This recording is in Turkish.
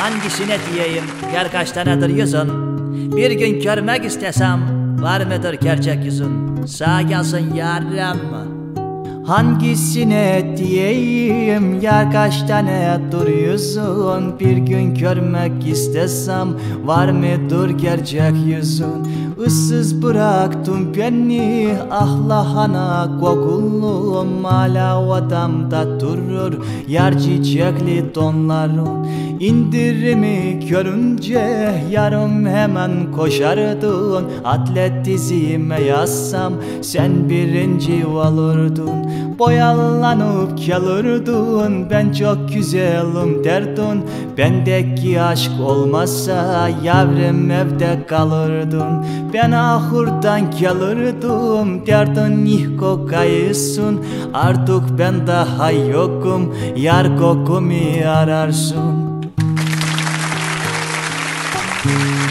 Hangisine diyeyim, yer kaç tanedir yüzün? Bir gün görmek istesem, var mıdır gerçek yüzün? Sağ gelsin yarım. Hangisine diyeyim, yer kaç tanedir yüzün? Bir gün görmek istesem, var mıdır gerçek yüzün? Issız bıraktın beni, ahlahana kokulum, hala odamda durur yar çiçekli donların. İndirimi görünce yarım hemen koşardın, atletizme yazsam sen birinci olurdun. Boyalanıp gelirdin, ben çok güzelim derdin. Bendeki aşk olmazsa yavrum evde kalırdın. Ben ahırdan gelirdim, derdin ihko kayısın. Artık ben daha yokum, yar kokumu ararsın.